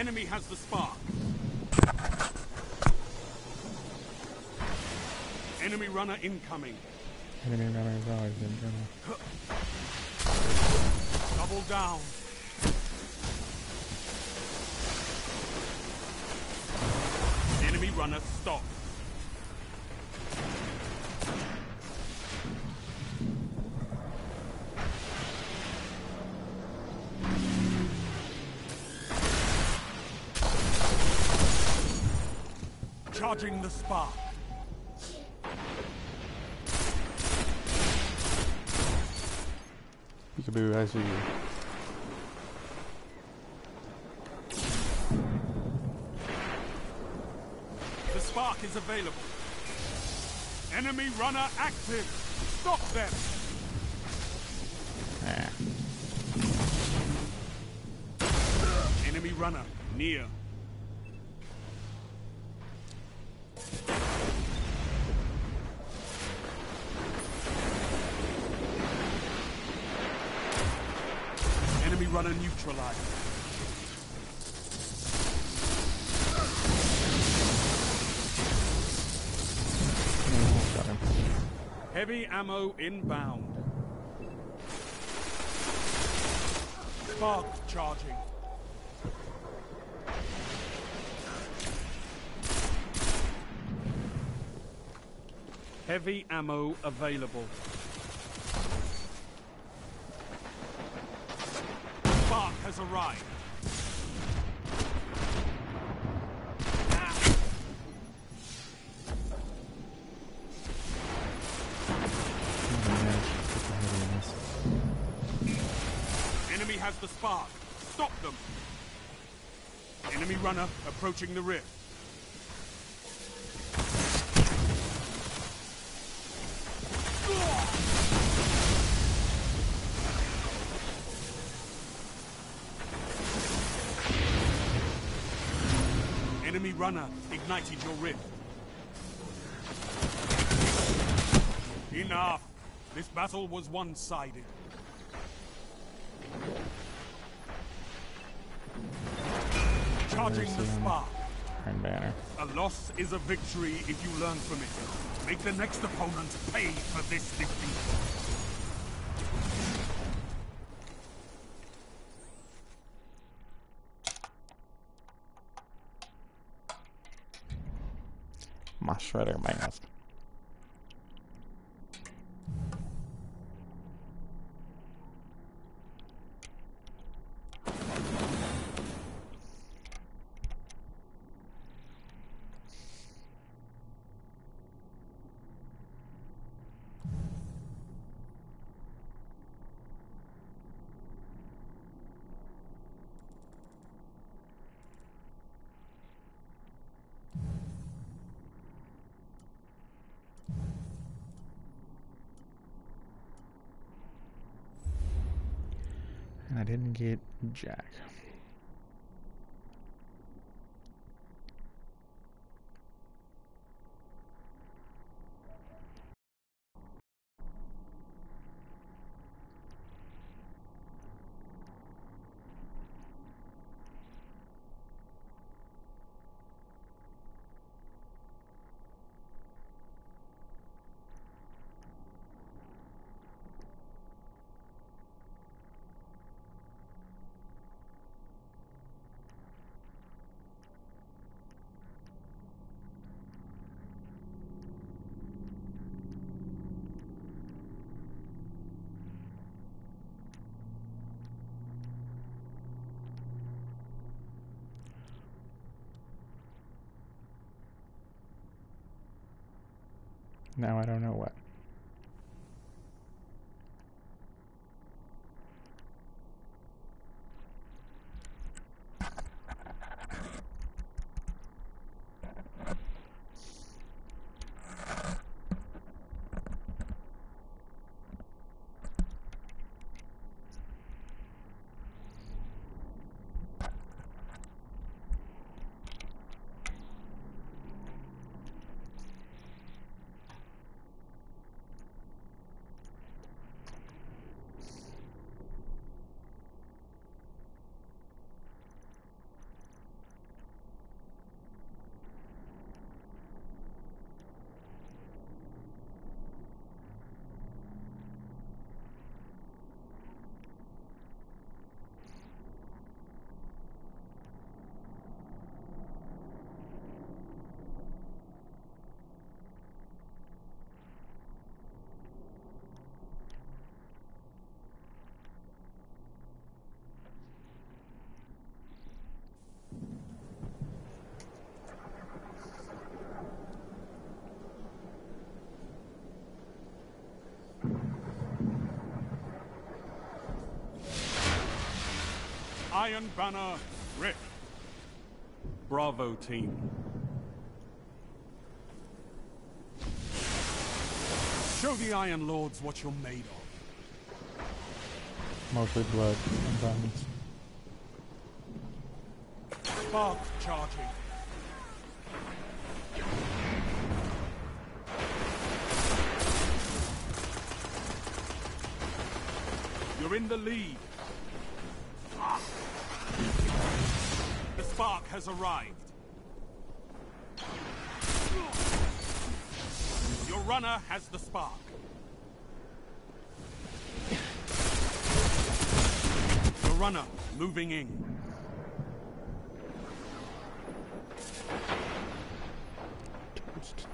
enemy has the spark. Enemy runner incoming. Enemy runner is always incoming. Double down. Enemy runner stop. Charging the spark. Peekaboo, I see you. The spark is available. Enemy runner active. Stop them. Enemy runner near. Enemy runner neutralized. Got him. Heavy ammo inbound. Spark charging. Heavy ammo available. Spark has arrived. Enemy has the spark. Stop them. Enemy runner approaching the rift. Enemy runner ignited your rift. Enough. This battle was one-sided. Charging the spark. Turn banner. A loss is a victory if you learn from it. Make the next opponent pay for this defeat. My shredder mask. And I didn't get Jack. Now I don't know what. Iron Banner Rift. Bravo, team. Show the Iron Lords what you're made of. Mostly blood and bones. Spark charging. You're in the lead. The spark has arrived. Your runner has the spark. Your runner moving in. Toast.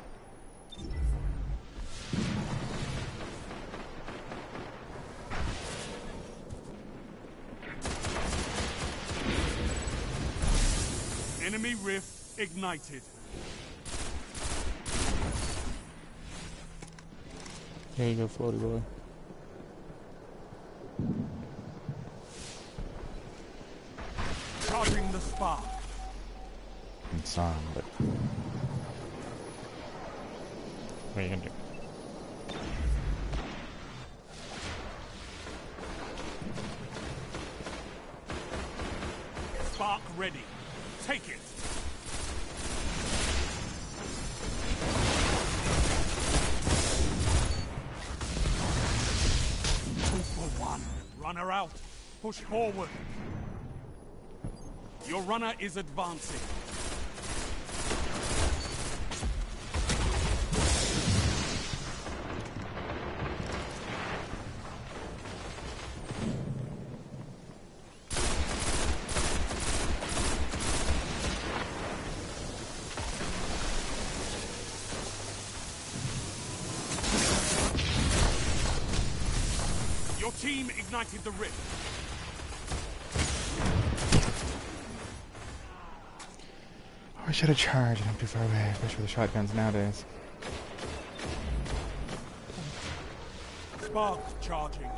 Enemy rift ignited. Here you go, floaty boy. Charging the spark. It's on, but what are you gonna do? Spark ready. Take it. Two for one. Runner out. Push forward. Your runner is advancing. Your team ignited the rift. I should have charged. I'm too far away, especially with the shotguns nowadays. Spark charging.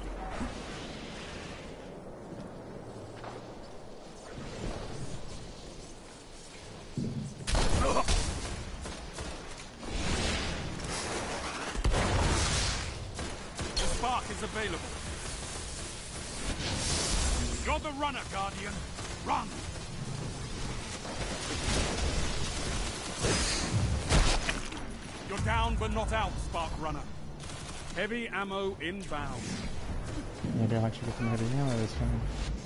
The spark is available. You're the runner, Guardian. Run! You're down but not out, Spark Runner. Heavy ammo inbound. Maybe I'll actually get some heavy ammo this time.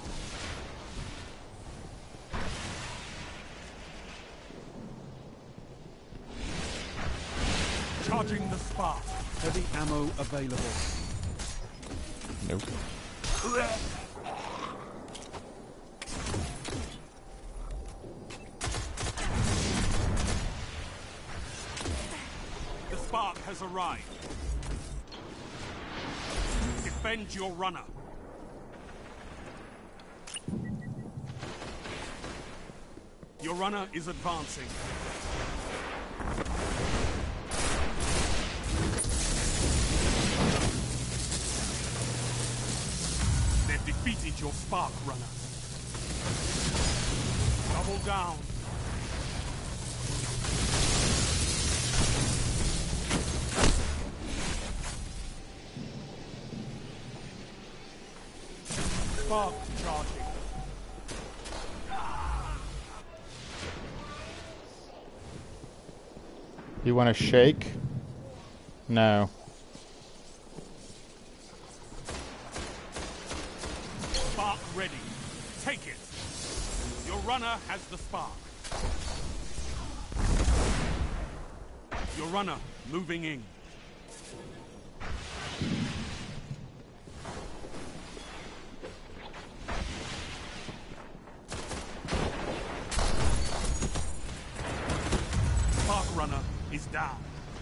Charging the spark. Heavy ammo available. Nope. The spark has arrived. Defend your runner. Your runner is advancing. They've defeated your spark runner. Double down. Spark charging. You want to shake? No. Spark ready. Take it. Your runner has the spark. Your runner moving in. Spark runner is down.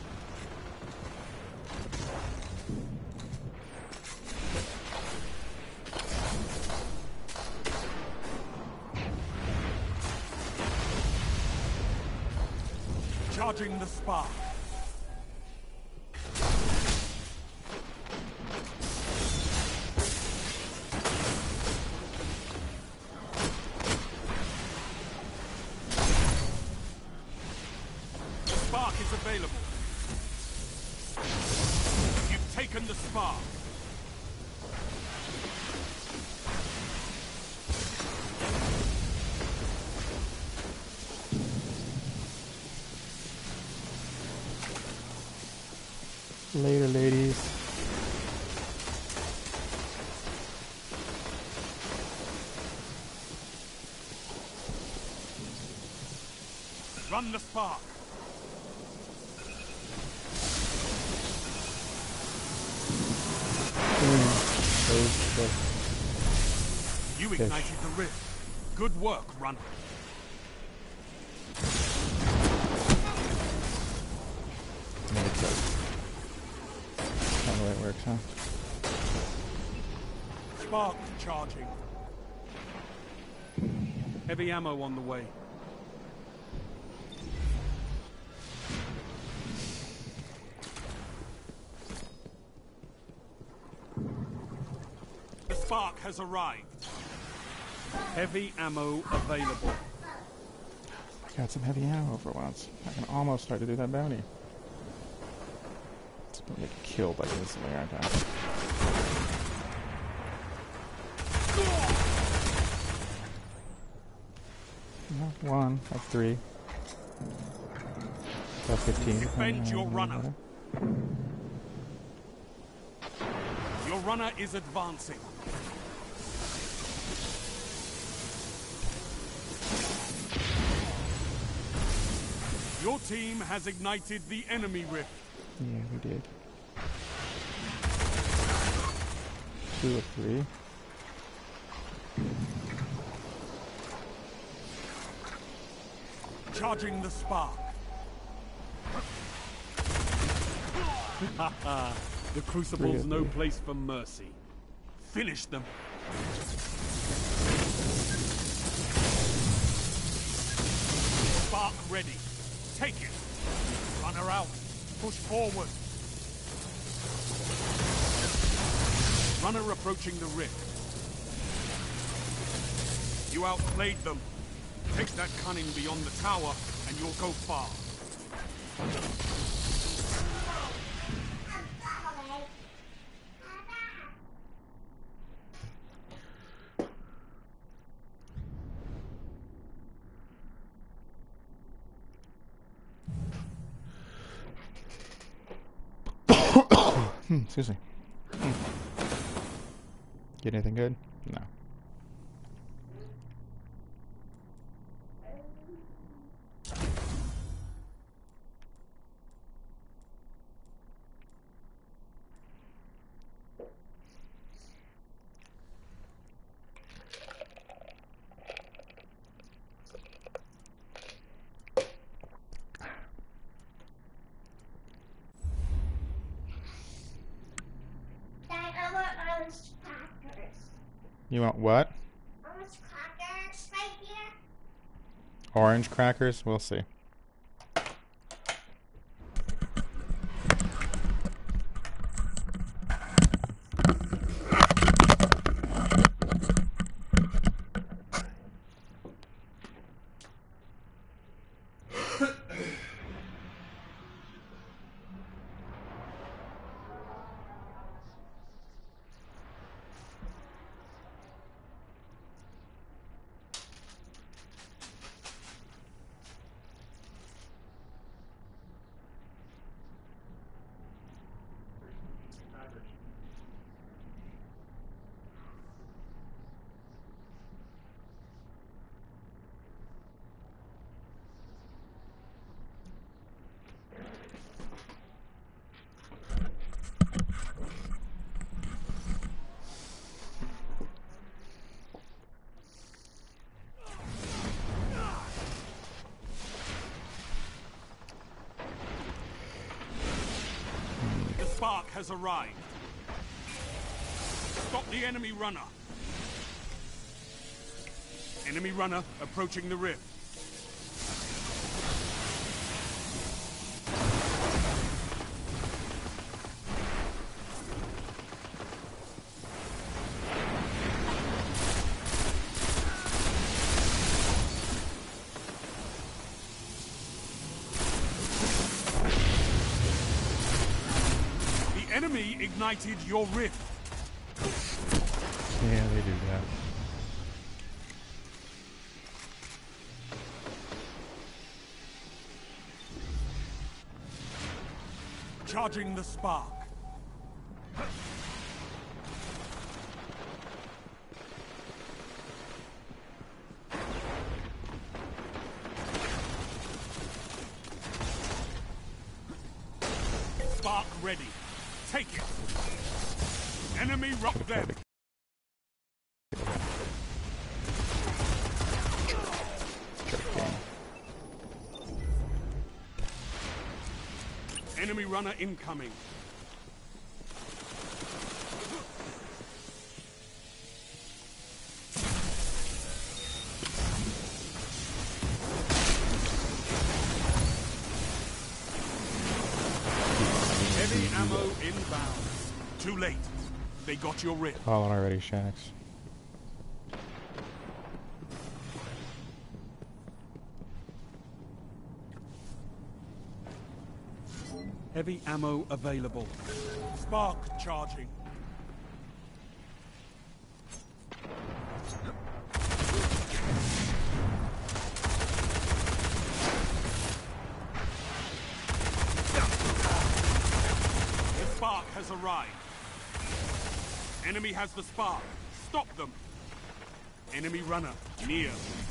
Charging the spark. Later, ladies. Run the spark. You ignited the rift. Good work, Runner. Not the way it works, huh? Spark charging. Heavy ammo on the way. The spark has arrived. Heavy ammo available. I got some heavy ammo for once. I can almost start to do that bounty. It's gonna get killed like instantly, aren't I? No, 1 of 3. About 15. Defend your runner. Your runner is advancing. Your team has ignited the enemy rift. Yeah, we did. 2 of 3. Charging the spark. The Crucible's no place for mercy. Finish them. Spark ready. Take it. Runner out. Push forward. Runner approaching the rift. You outplayed them. Take that cunning beyond the tower, and you'll go far. Excuse me. Get anything good? No. You want what? Orange crackers right here. Orange crackers? We'll see. The spark has arrived. Stop the enemy runner. Enemy runner approaching the rift. The enemy ignited your rift. Yeah, they do that. Charging the spark. Spark ready. Take it. Enemy rock them. Enemy runner incoming. Heavy ammo inbound. Too late. They got your rip. Fallen already, Shax. Heavy ammo available. Spark charging. The spark has arrived. Enemy has the spark. Stop them. Enemy runner near.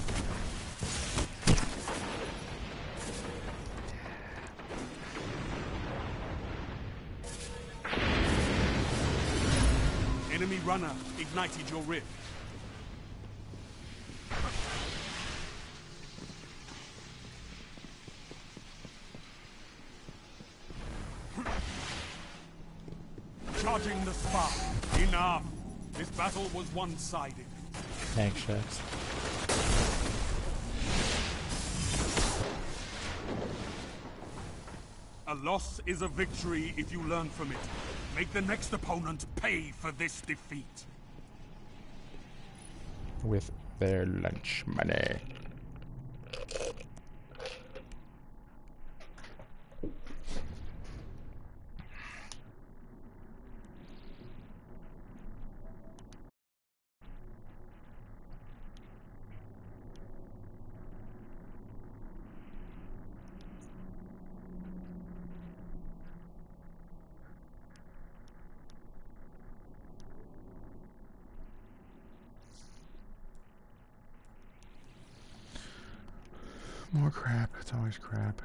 Enemy runner ignited your rift. Charging the spark. Enough. This battle was one-sided. Thanks, Shax. A loss is a victory if you learn from it. Make the next opponent pay for this defeat. With their lunch money. More crap. It's always crap.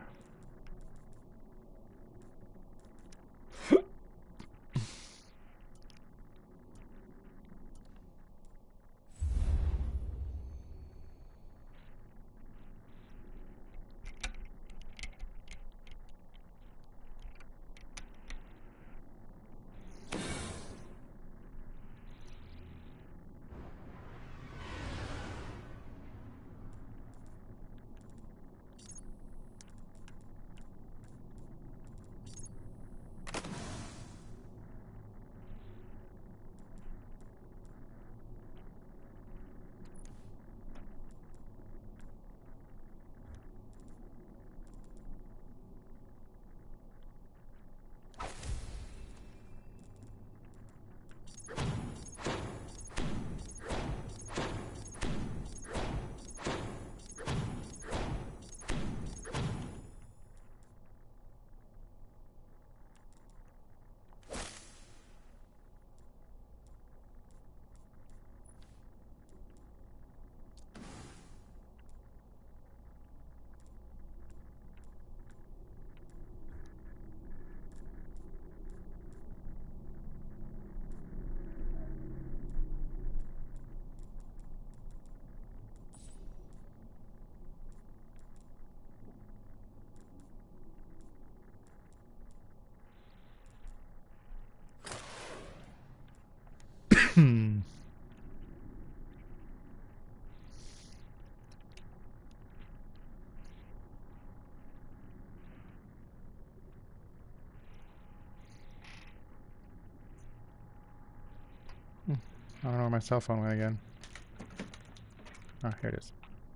I don't know where my cell phone went again. Oh, here it is.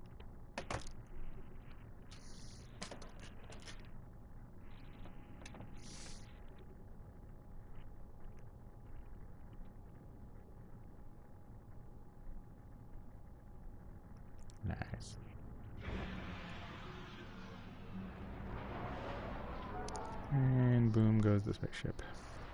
Nice. And And boom goes the spaceship.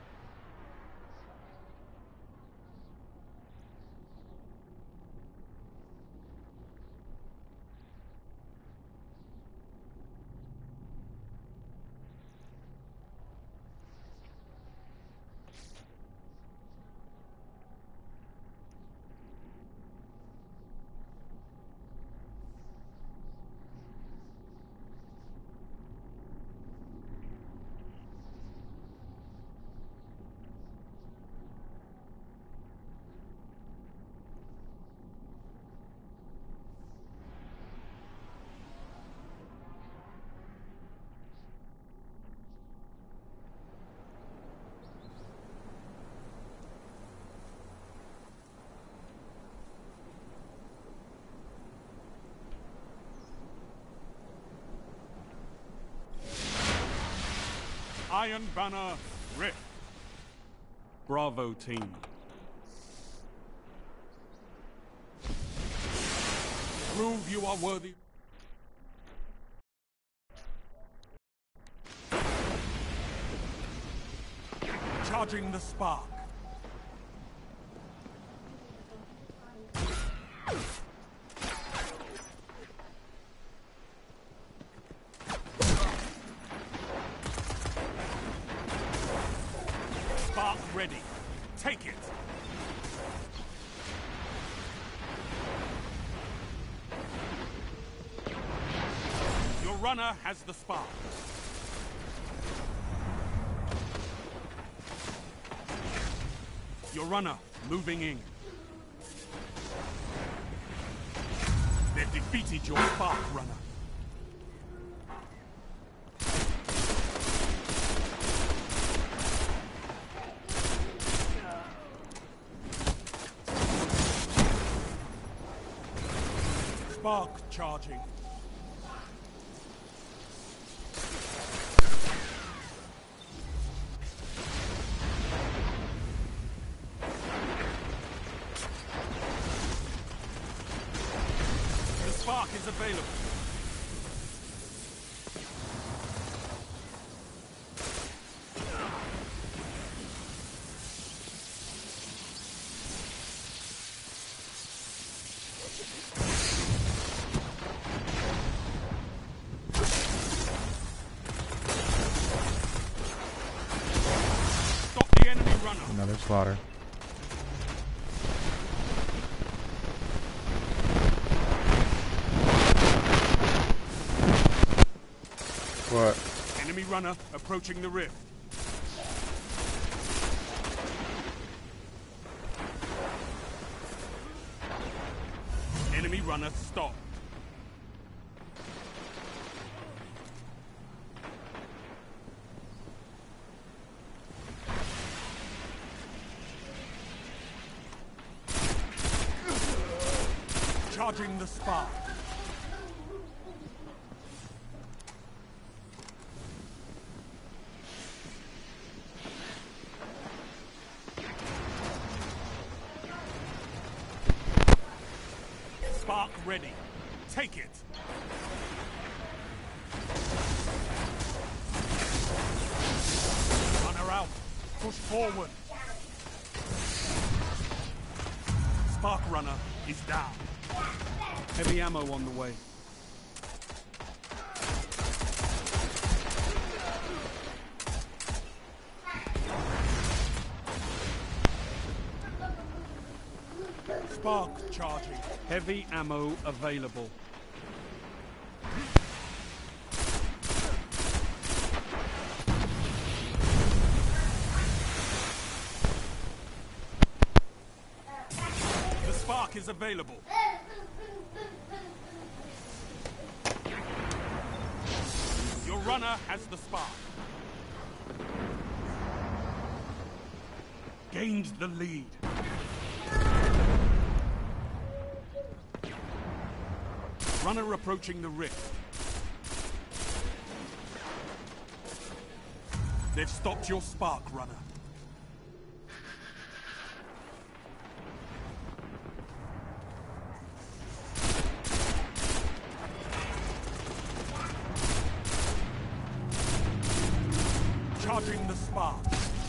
Iron Banner Rift. Bravo team. Prove you are worthy. Charging the spark. Spark ready. Take it. Your runner has the spark. Your runner moving in. They've defeated your spark runner. Spark charging. The spark is available. Stop the enemy runner. Another slaughter. What? Enemy runner approaching the rift. Enemy runner stop. Charging the spark. Spark ready. Take it. Runner out. Push forward. Spark runner is down. Heavy ammo on the way. Spark charging. Heavy ammo available. The spark is available. Your runner has the spark. Gained the lead. Runner approaching the rift. They've stopped your spark runner. Charging spark.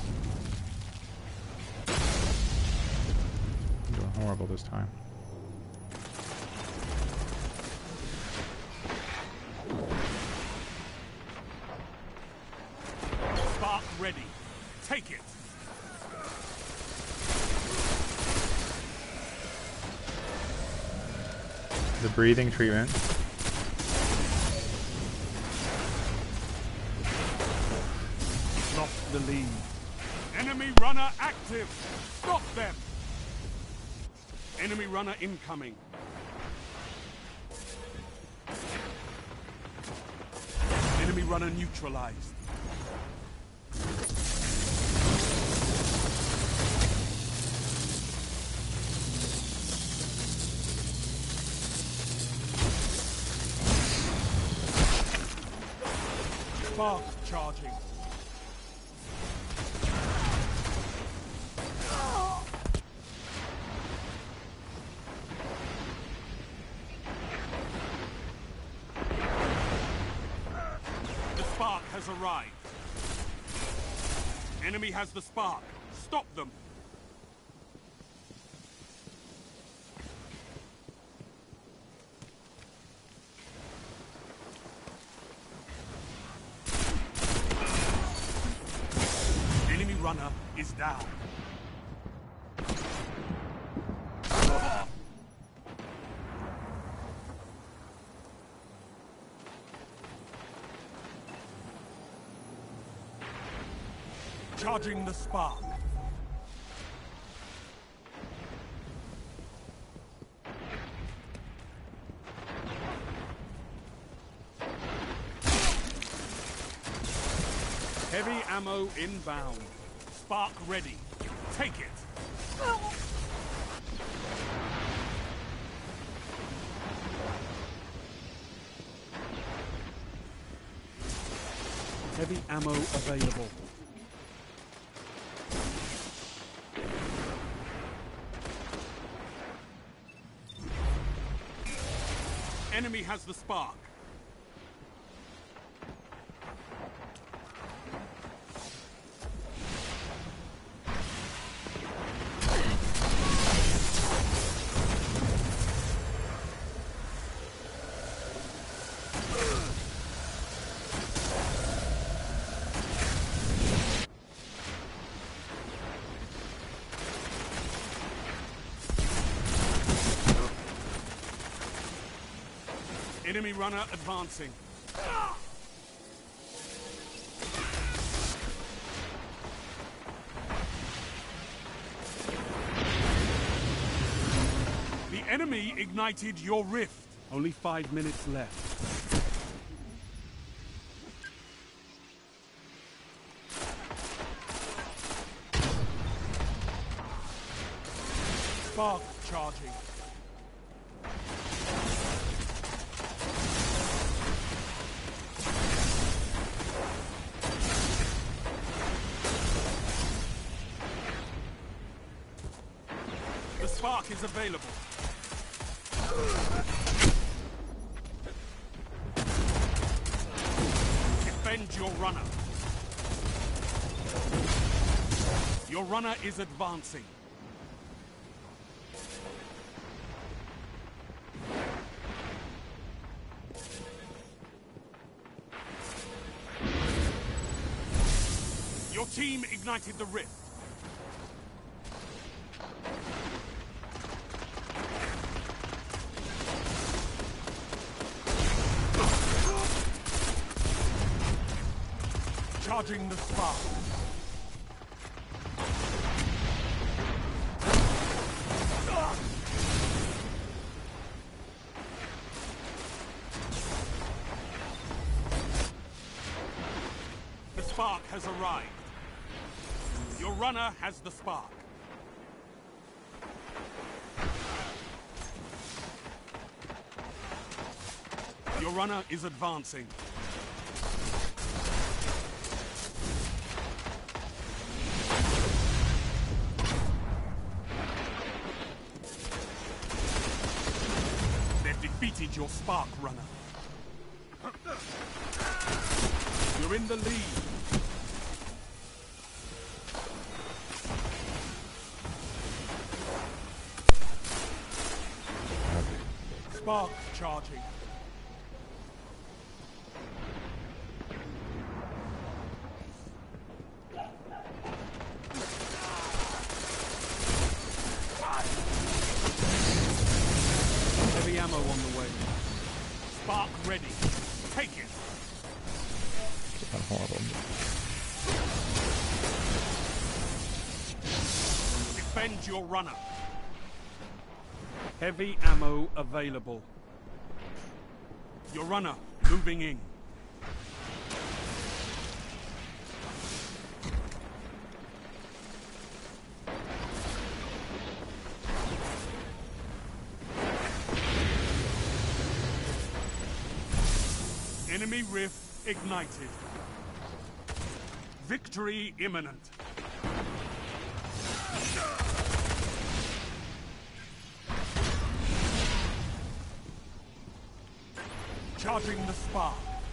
I'm doing horrible this time. Spark ready. Take it. The breathing treatment. Lost the lead. Enemy runner active. Stop them. Enemy runner incoming. Enemy runner neutralized. Spark charging. The spark has arrived. Enemy has the spark. Stop them. Enemy runner is down. Charging the spark. Heavy ammo inbound. Spark ready. Take it. Heavy ammo available. Enemy has the spark. Enemy runner advancing. The enemy ignited your rift. Only 5 minutes left. Spark charging. The spark is available. Defend your runner. Your runner is advancing. Your team ignited the rift. Charging the spark. The spark has arrived. Your runner has the spark. Your runner is advancing. They've defeated your spark runner. You're in the lead. Spark charging. Heavy ammo on the way. Spark ready. Take it. Not horrible. Defend your runner. Heavy ammo available. Your runner moving in. Enemy rift ignited. Victory imminent. Charging the spark.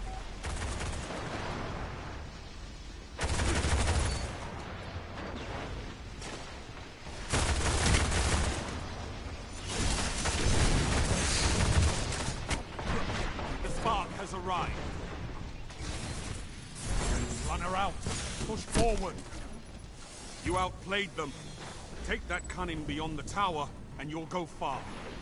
The spark has arrived. Runner out. Push forward. You outplayed them. Take that cunning beyond the tower, and you'll go far.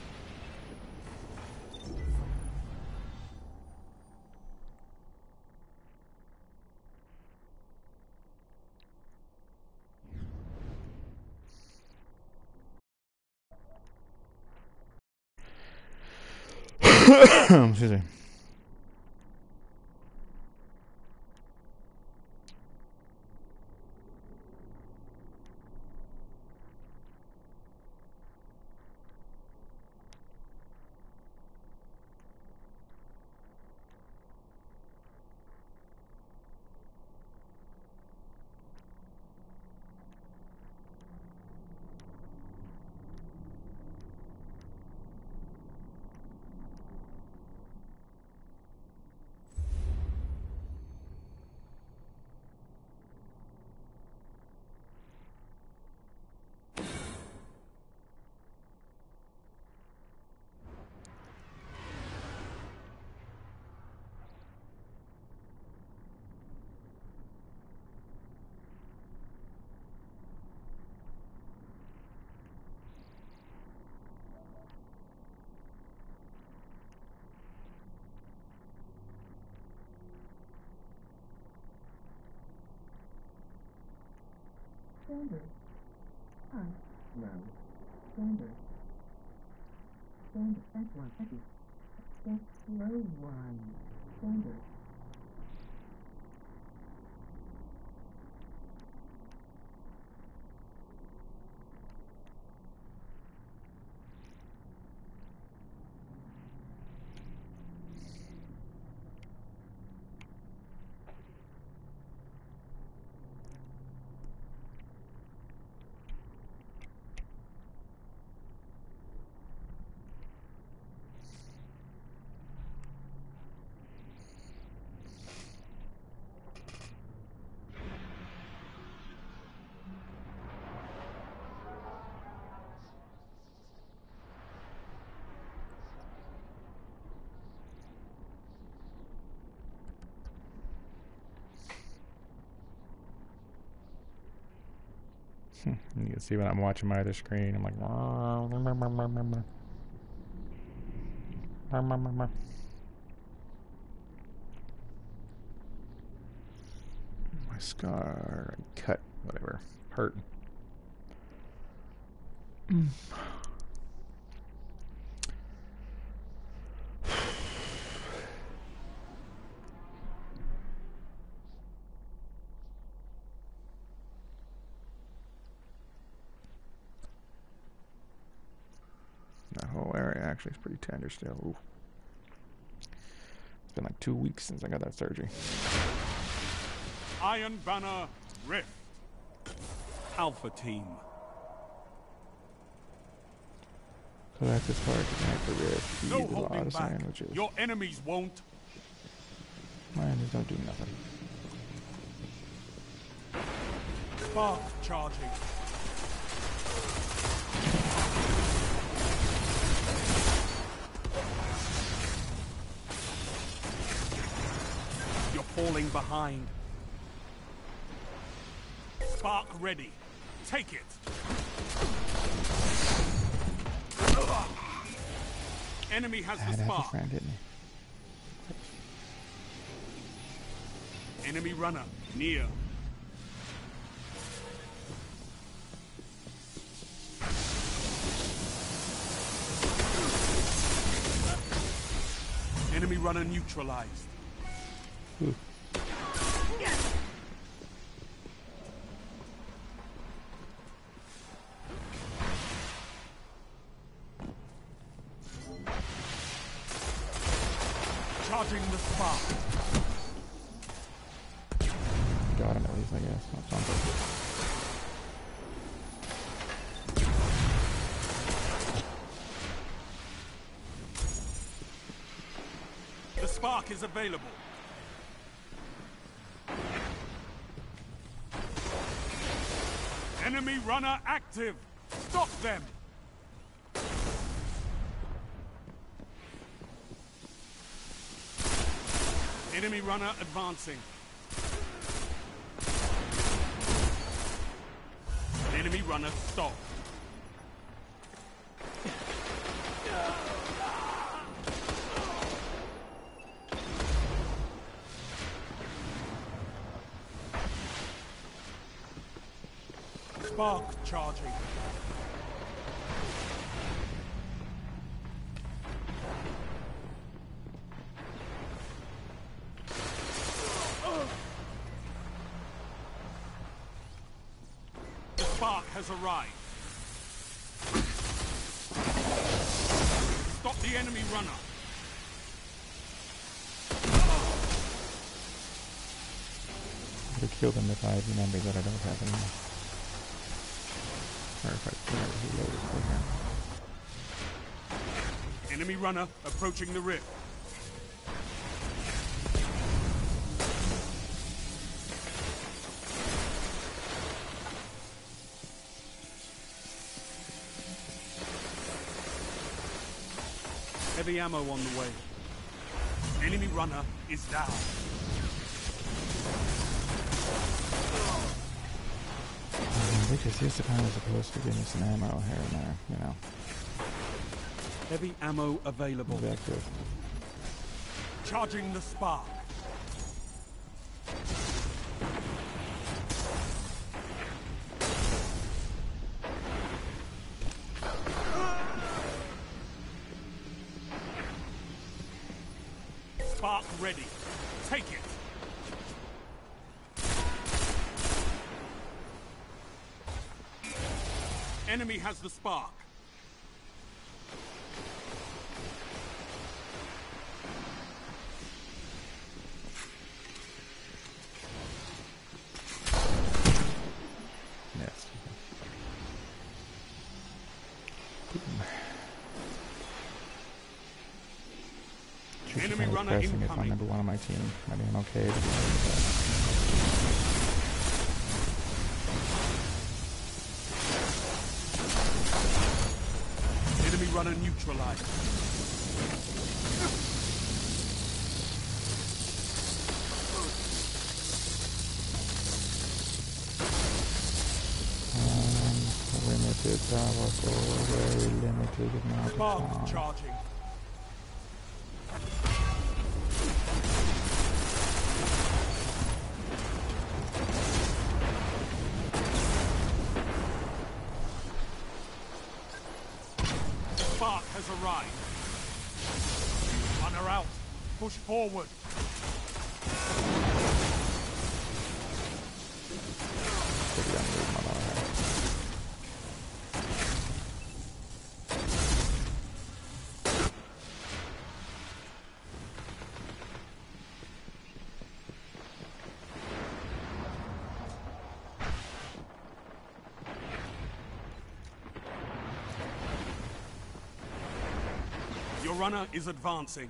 Excuse me. Standard. High. Low. Standard. Standard. F1. F low 1. Standard. You can see when I'm watching my other screen, I'm like, my scar, cut, whatever, hurt. That whole area actually is pretty tender still. Ooh. It's been like 2 weeks since I got that surgery. Iron Banner Rift. Alpha Team. So that's as far as you can have the rift. No Eat a lot holding of back. sandwiches. Your enemies won't. Mine just don't do nothing. Spark charging. falling behind. Spark ready. Take it. Enemy has I the had to have a spark. friend, didn't he? Enemy runner near. Enemy runner neutralized. Ooh. Charging the spark. Got him at least, I guess. Not something. The spark is available. Enemy runner active. Stop them. Enemy runner advancing. Enemy runner stop. Spark charging. The spark has arrived. Stop the enemy runner. I would have killed him if I had remembered that I don't have any. Or if I remember he loaded quicker. Enemy runner approaching the rift. Heavy ammo on the way. Enemy runner is down. They just used to kind of supposed to give me some ammo here and there, you know. Heavy ammo available. Objective. Charging the spark. Spark ready. Take it. Enemy has the spark. Yes. Enemy runner if I'm incoming. number one on my team. I mean, I'm okay. Enemy runner neutralized. Limited powerful, very limited amount of Spark time. charging. Spark has arrived. Runner out. Push forward. Pretty unreal, my lord. Your runner is advancing.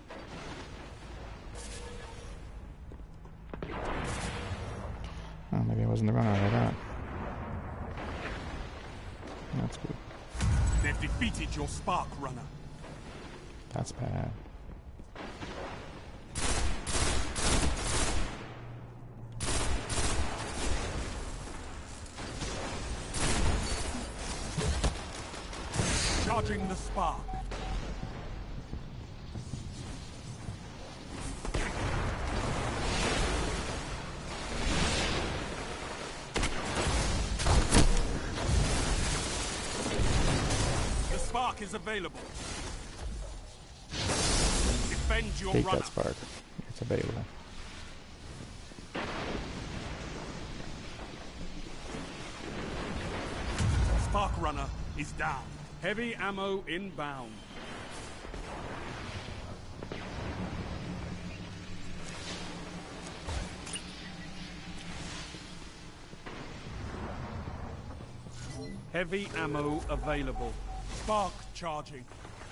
Oh, maybe I wasn't the runner I got. That's good. They've defeated your spark runner. That's bad. the spark. The spark is available. Defend your Take runner. that spark. It's available. Spark runner is down. Heavy ammo inbound. Heavy ammo available. Spark charging.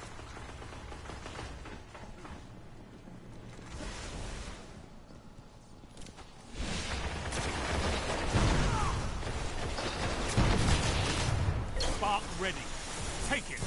Spark ready. Take it.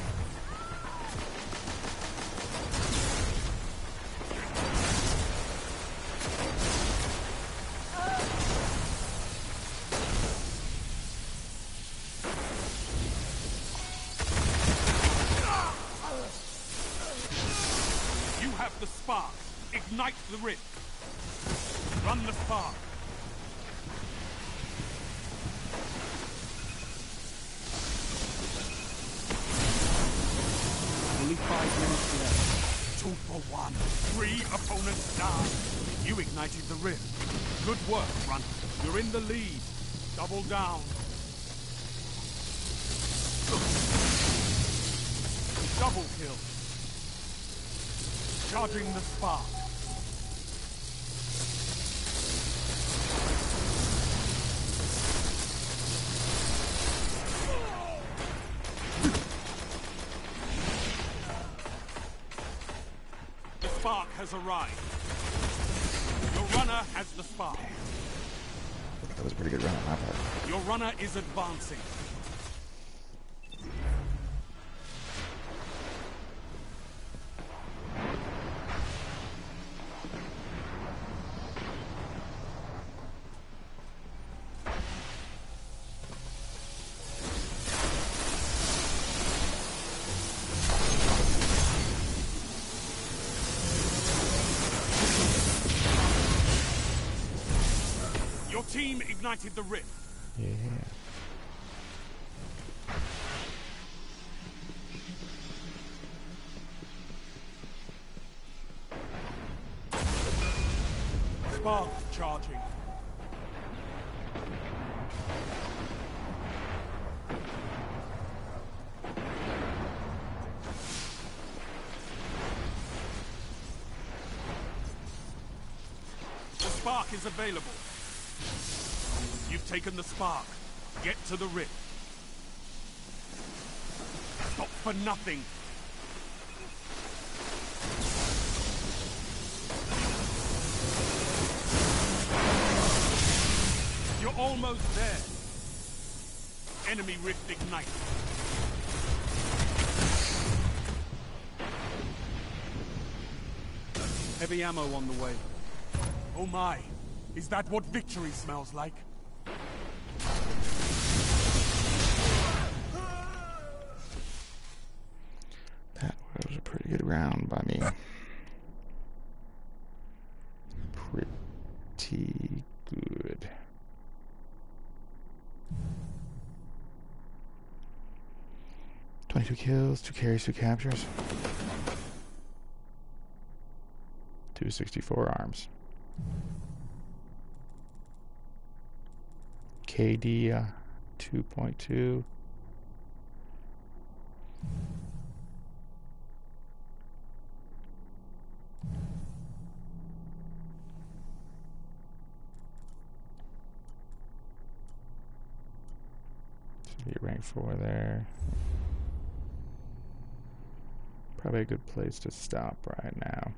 You have the spark. Ignite the rift. Run the spark. Only 5 minutes left. 2 for 1. 3 opponents down. You ignited the rift. Good work, runner. You're in the lead. Double down. Double kill. Charging the spark. The spark has arrived. Your runner has the spark. That was a pretty good run on my part. Your runner is advancing. Your team ignited the rift. Yeah. Spark charging. The spark is available. You've taken the spark. Get to the rift. Stop for nothing. You're almost there. Enemy rift ignite. Heavy ammo on the way. Oh my, is that what victory smells like? That was a pretty good round by me. Pretty good. "22 kills, 2 carries, 2 captures. 264 arms. KD 2.2. Should be rank 4 there. Probably a good place to stop right now.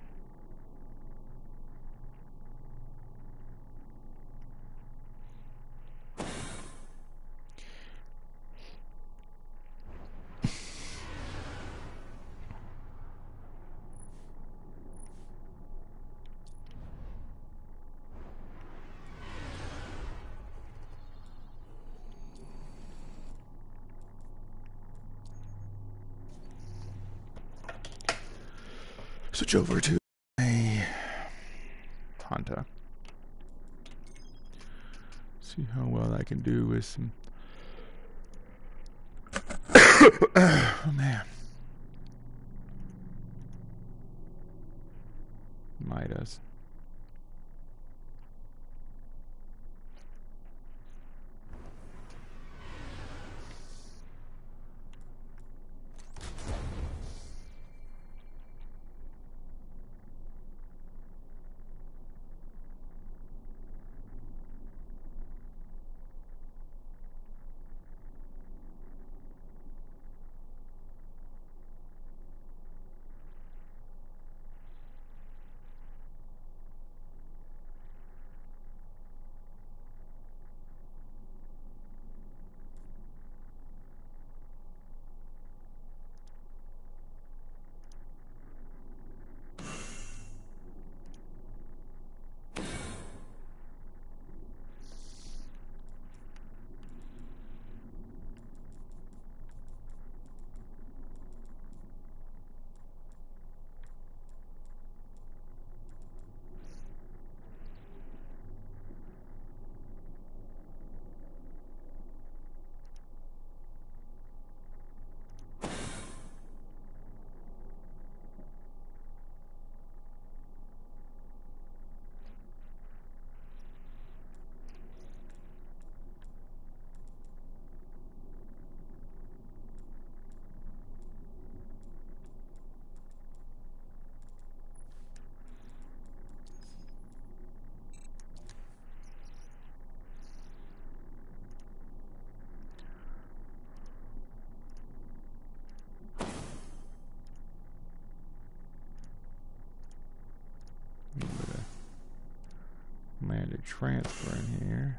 Switch over to a Tanta. See how well I can do with some. Oh man. Midas. Land a transfer in here.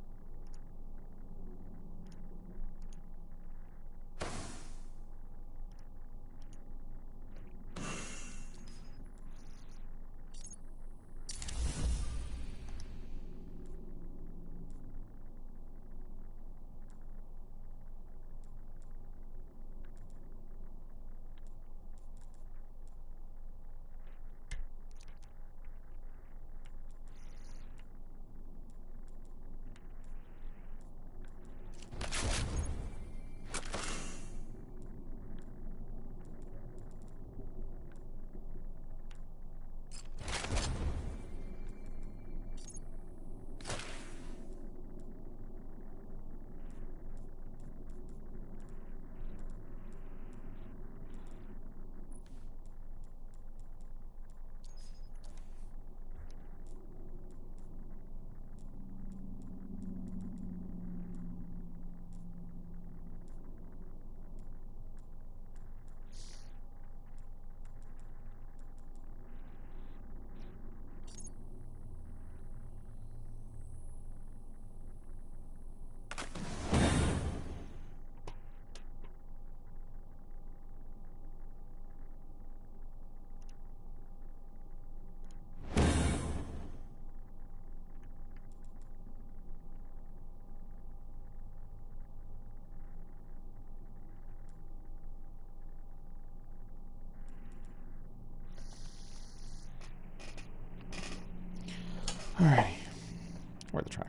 Alrighty. Worth a try.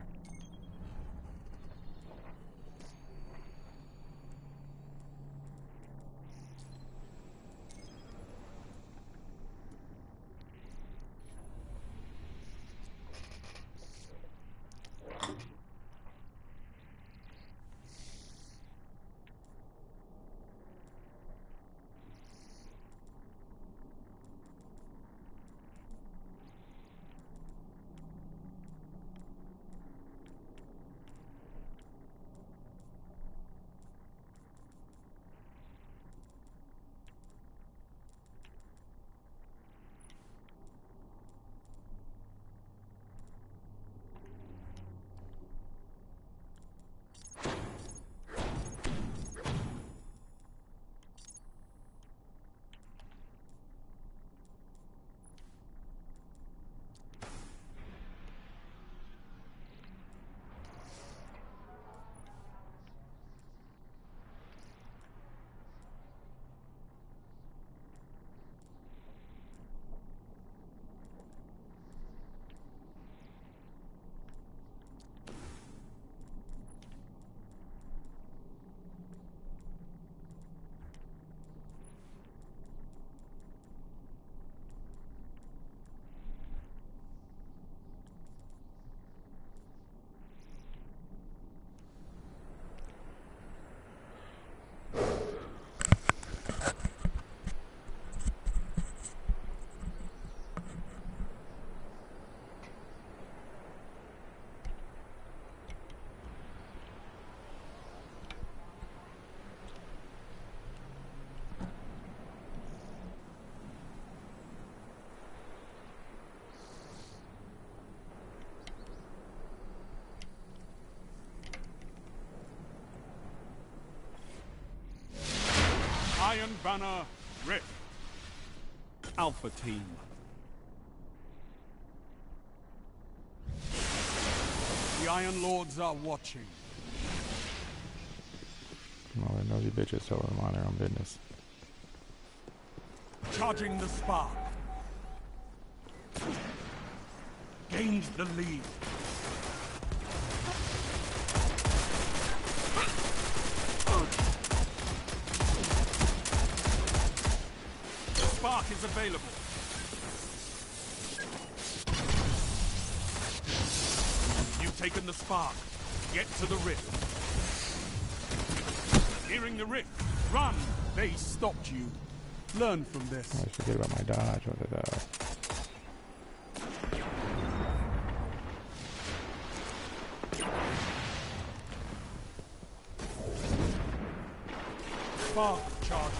Banner, Rift. Alpha Team. The Iron Lords are watching. Well, they know you bitches tell them on their own business. Charging the spark. Gains the lead. The spark is available. You've taken the spark. Get to the rift. Nearing the rift. Run! They stopped you. Learn from this. I always forget about my dodge with the dodge. Spark charges.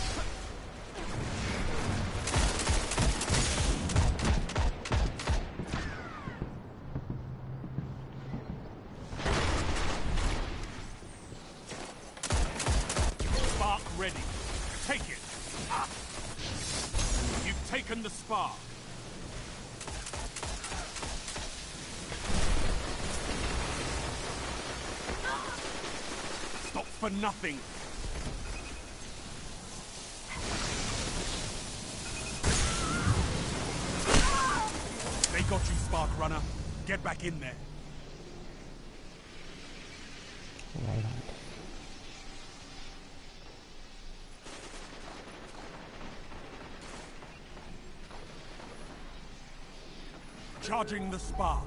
Spark ready. Take it. You've taken the spark. Stop for nothing. They got you, Spark Runner. Get back in there. Right on. Charging the spark.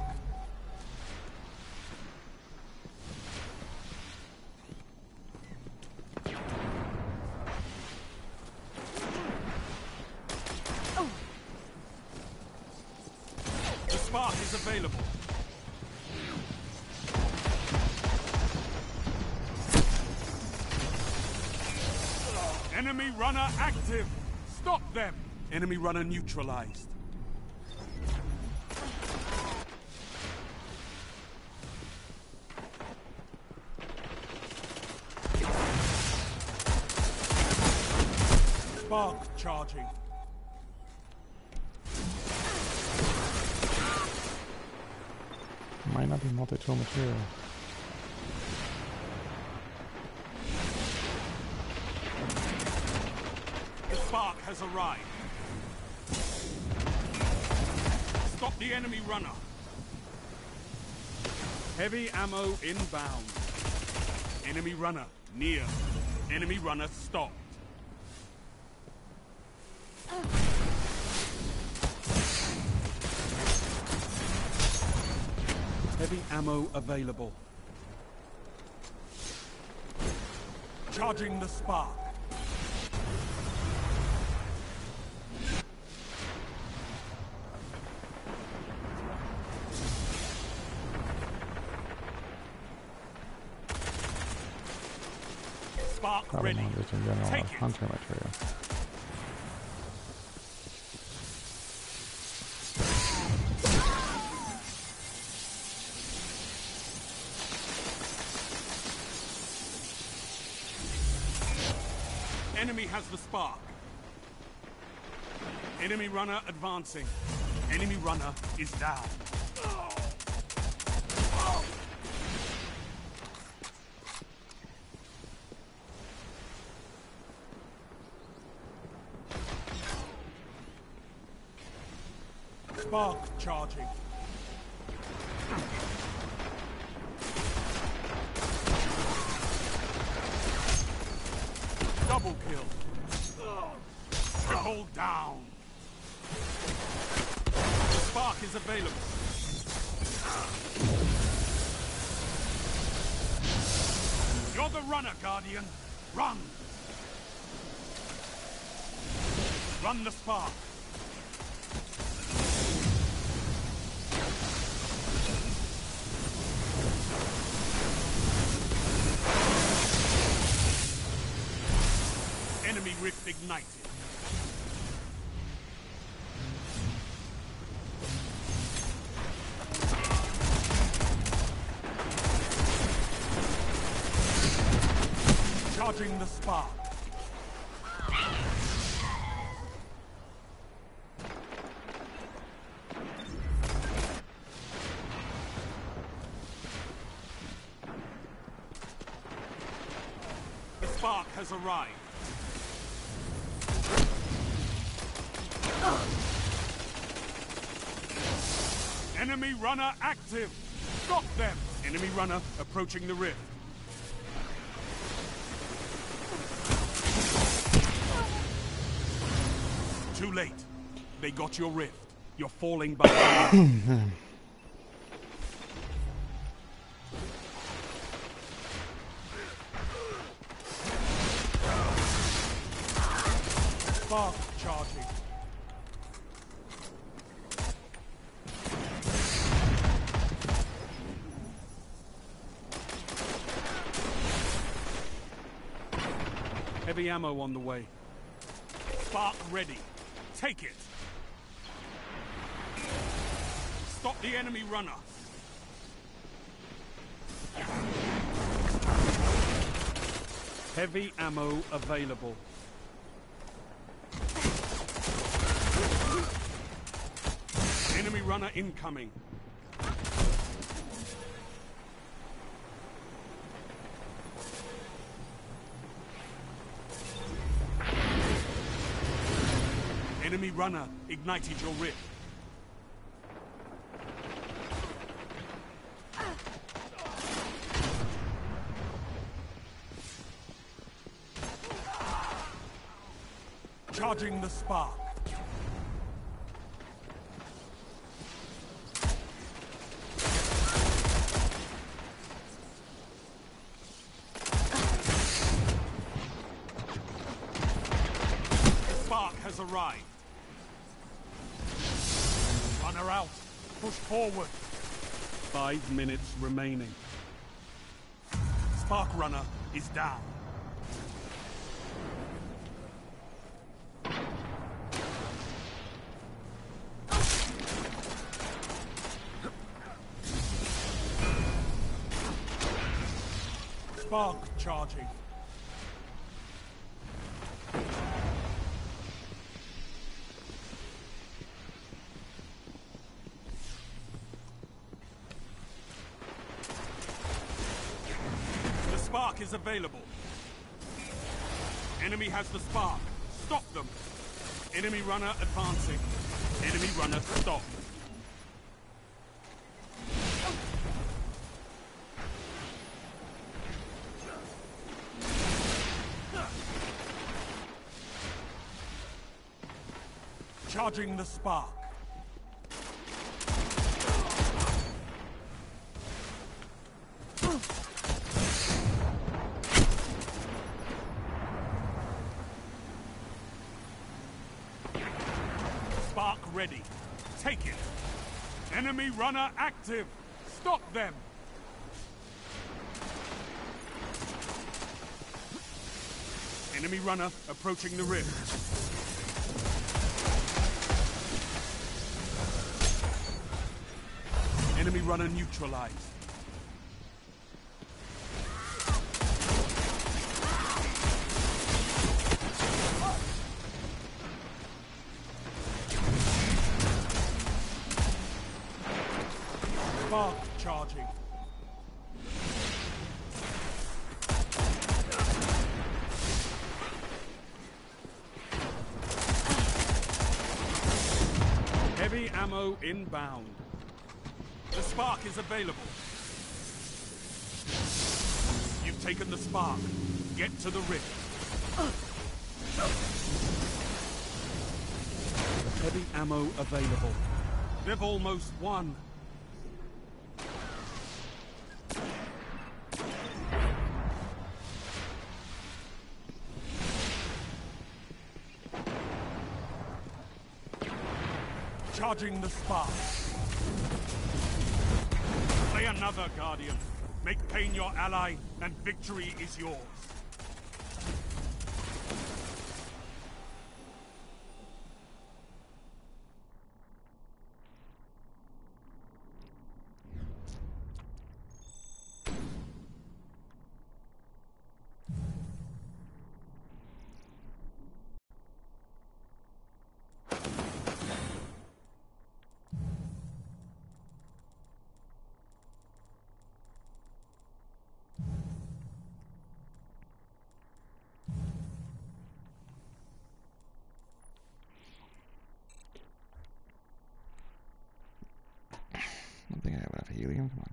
The spark is available. Enemy runner active. Stop them. Enemy runner neutralized. Spark charging. Might not be multi-tool material. The spark has arrived. Stop the enemy runner. Heavy ammo inbound. Enemy runner near. Enemy runner stopped. Heavy ammo available. Charging the spark. Spark Probably ready. not just in general Take of it. hunter material. Enemy has the spark. Enemy runner advancing. Enemy runner is down. Spark charging. Double kill. Triple down. The spark is available. You're the runner, Guardian. Run. Run the spark. Enemy rift ignited. Charging the spark. spark has arrived. Enemy runner active. Stop them. Enemy runner approaching the rift. Too late. They got your rift. You're falling behind. Spark charging. Heavy ammo on the way. Spark ready. Take it. Stop the enemy runner. Heavy ammo available. Enemy runner incoming. Enemy runner ignited your rift. Charging the spark. Spark has arrived. Runner out. Push forward. 5 minutes remaining. Spark runner is down. Spark charging. The spark is available. Enemy has the spark. Stop them. Enemy runner advancing. Enemy runner stop. Charging the spark. Spark ready. Take it. Enemy runner active. Stop them. Enemy runner approaching the rift. Enemy runner neutralized. Spark charging. Heavy ammo inbound. The spark is available. You've taken the spark. Get to the rift. Heavy ammo available. They've almost won. Charging the spark. Play another, Guardian. Make pain your ally, and victory is yours. helium? Come on.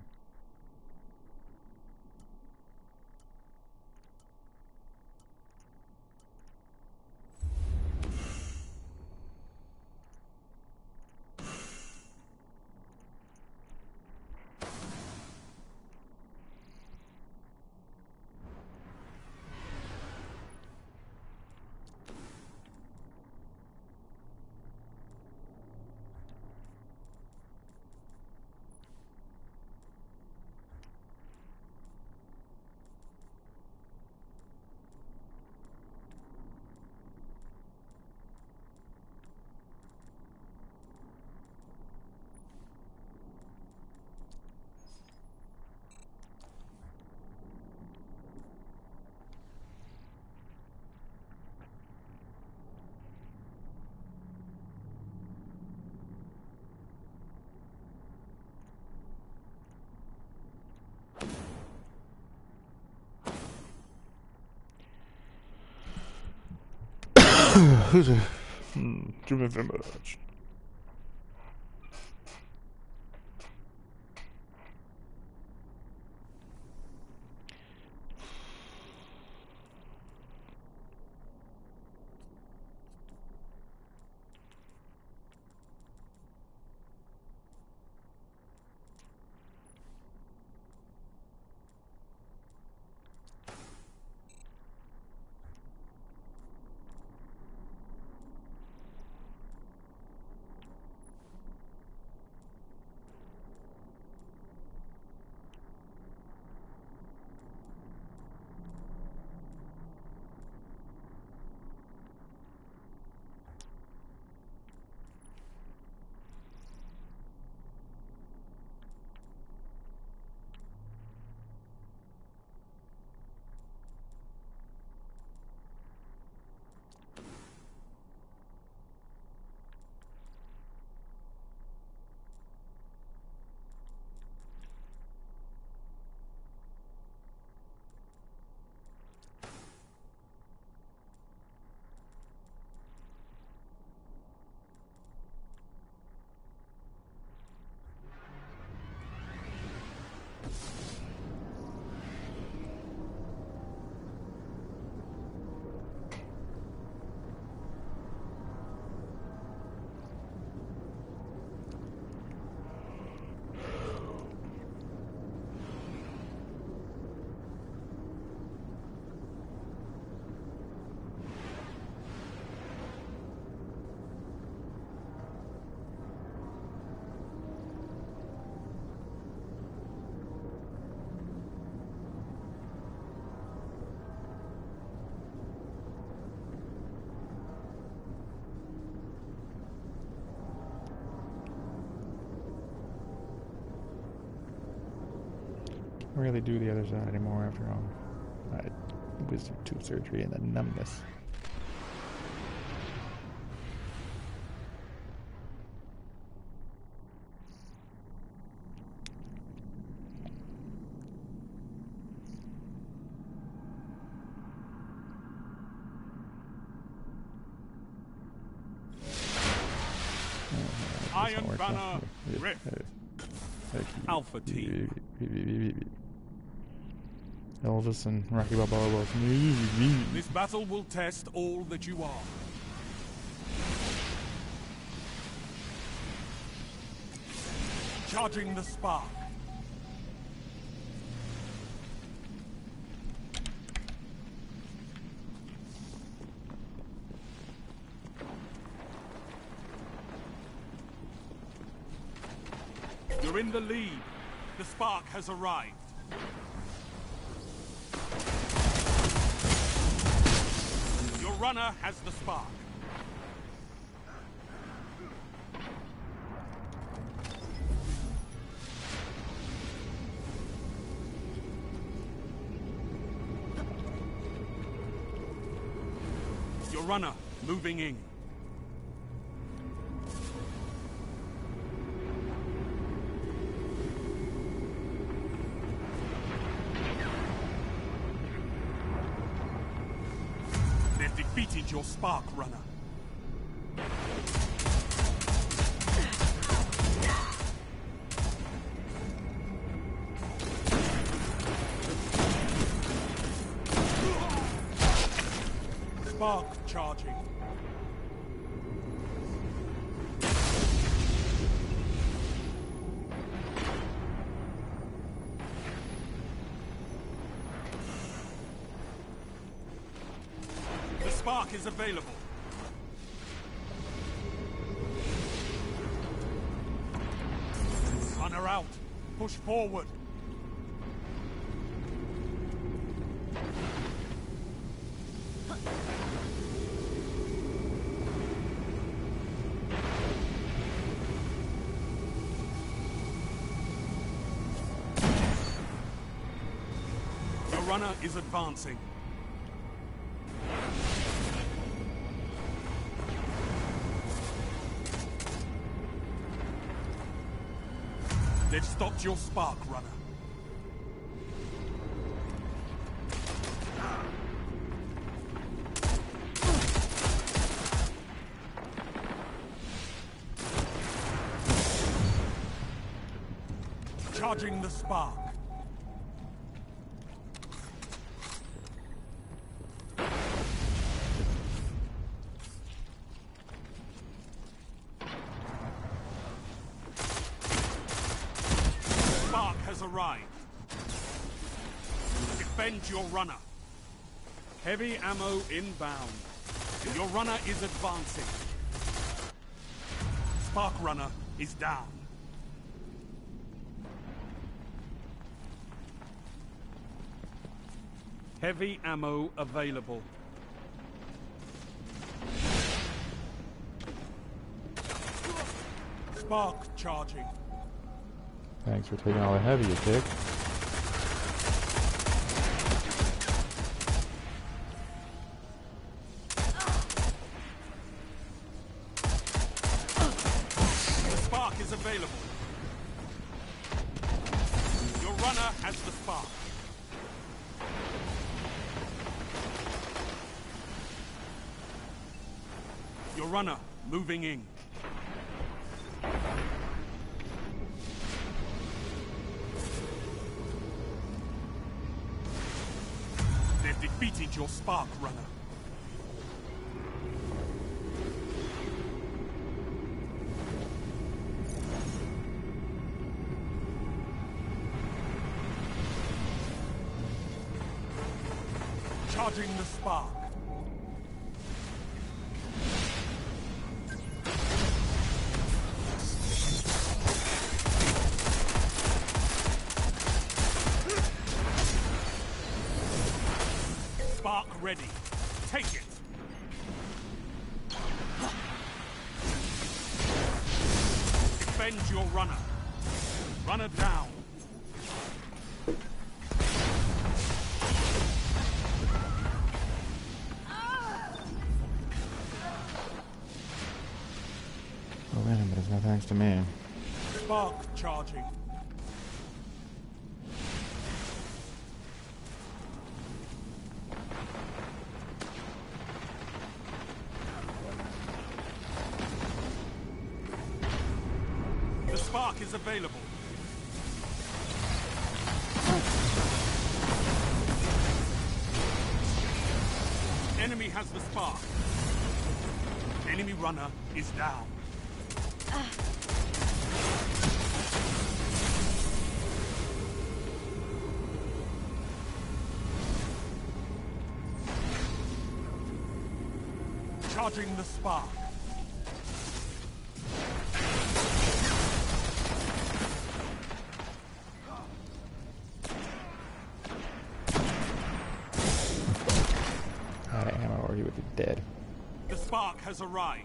Driven very much. Really do the other side anymore after all. Wisdom tooth surgery and the numbness. Iron Banner, Rift. Alpha Team. Elvis and Rocky Balboa. This battle will test all that you are. Charging the spark. You're in the lead. The spark has arrived. Your runner has the spark. Your runner moving in. Defeated your spark runner. Spark charging. The spark is available. Runner out. Push forward. The runner is advancing. They've stopped your spark, runner. Charging the spark. Spark has arrived. Defend your runner. Heavy ammo inbound. Your runner is advancing. Spark runner is down. Heavy ammo available. Spark charging. Thanks for taking all the heavy, you dick. The spark is available. Your runner has the spark. Your runner moving in. They've defeated your spark runner. Charging the spark. Spark ready. Take it. Defend your runner. Runner down. Oh, win, but it's no thanks to me. Spark charging. The spark is available. Enemy has the spark. Enemy runner is down. Charging the spark. Out of ammo or he would be dead. The spark has arrived.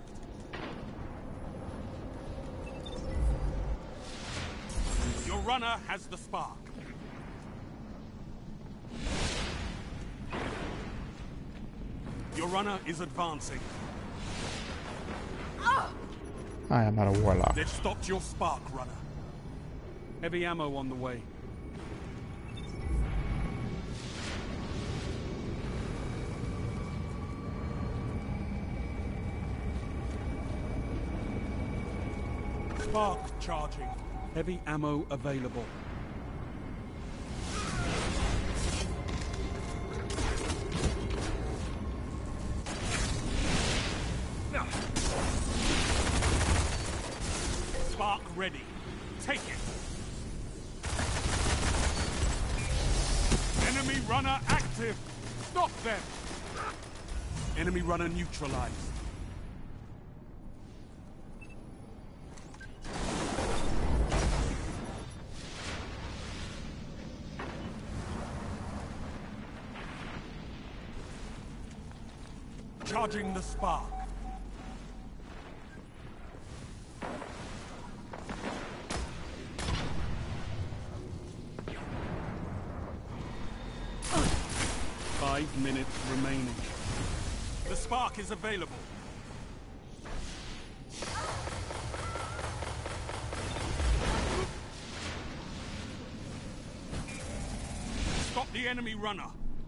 Your runner has the spark. Your runner is advancing. I am not a warlock. They've stopped your spark, runner. Heavy ammo on the way. Spark charging. Heavy ammo available. ready. Take it. Enemy runner active. Stop them. Enemy runner neutralized. Charging the spark. Five minutes remaining. The spark is available. Stop the enemy runner.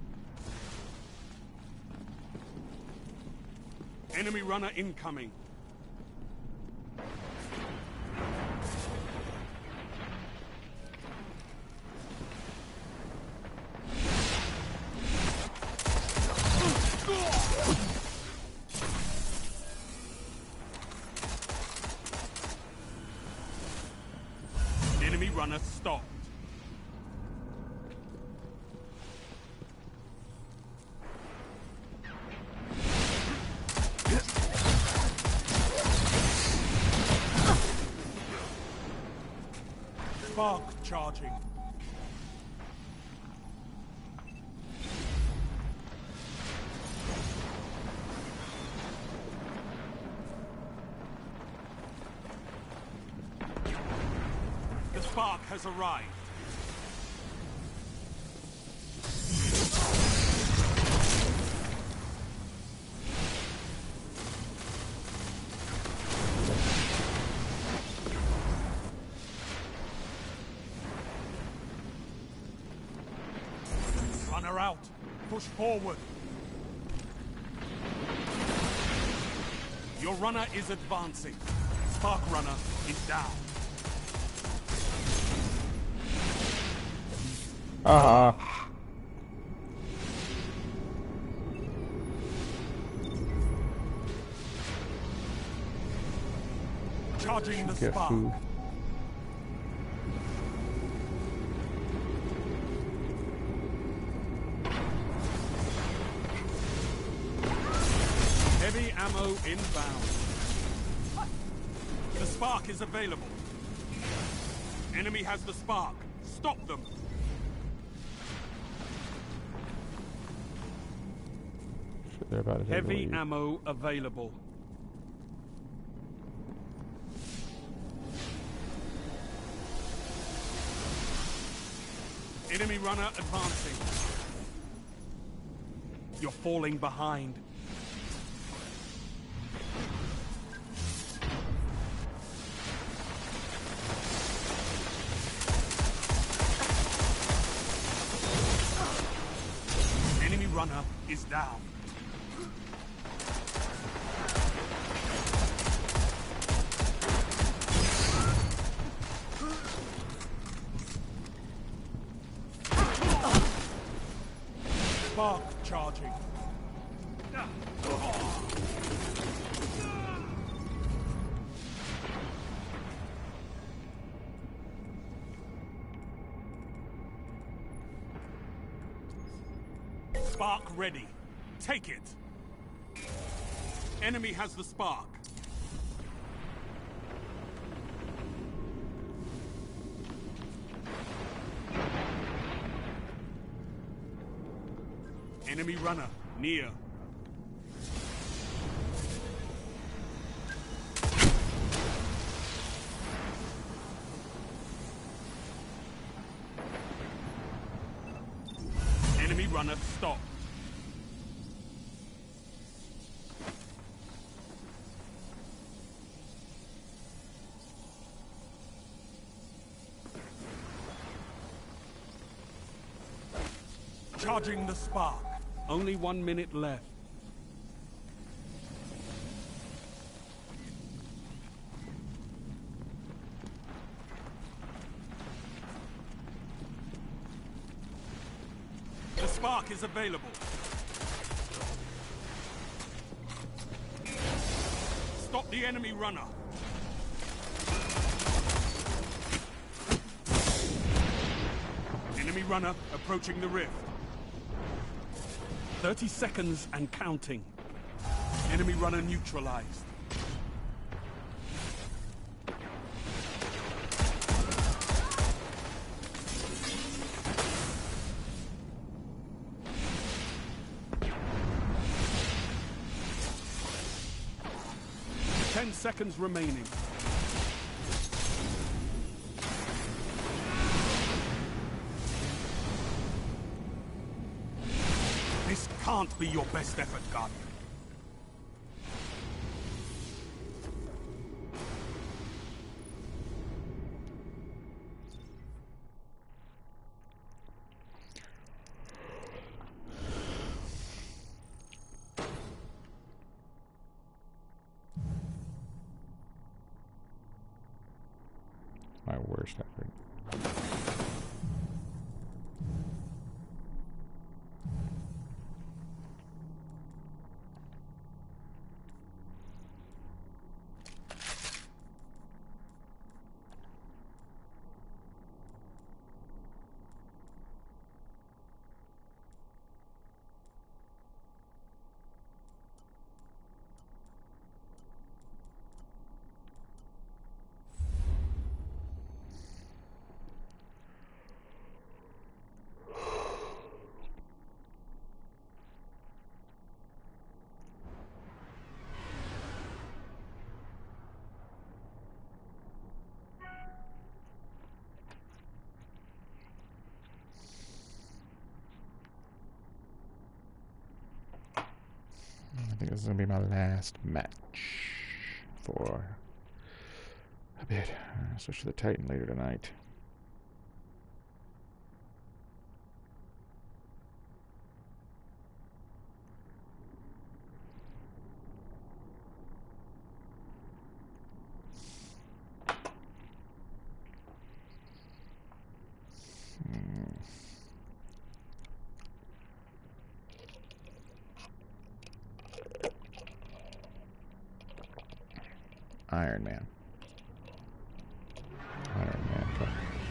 Enemy runner incoming. Enemy runner stopped. Spark charging. The spark has arrived. Runner out. Push forward. Your runner is advancing. Spark runner is down. Charging the Get spark. food. Heavy ammo inbound. The spark is available. Enemy has the spark. Stop them. Shit, they're about to take Heavy the lead. ammo available. Enemy runner advancing. You're falling behind. Enemy runner is down. Spark charging. Spark ready. Take it. Enemy has the spark. Enemy runner near. Enemy runner stopped. Charging the spark. Only 1 minute left. The spark is available. Stop the enemy runner. Enemy runner approaching the rift. 30 seconds and counting. Enemy runner neutralized. Seconds remaining. This can't be your best effort, Guardian. My worst effort. I think this is going to be my last match for a bit. Switch to the Titan later tonight. Iron Man. Iron Man. Fuck.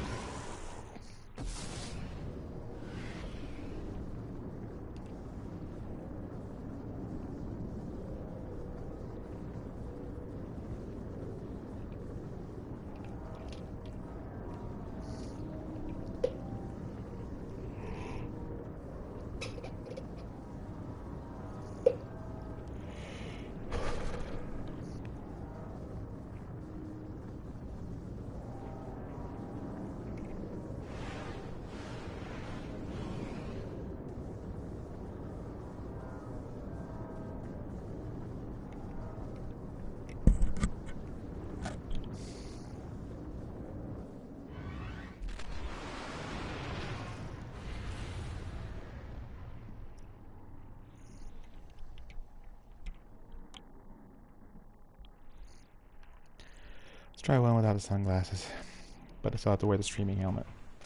Let's try one without the sunglasses, but I still have to wear the streaming helmet.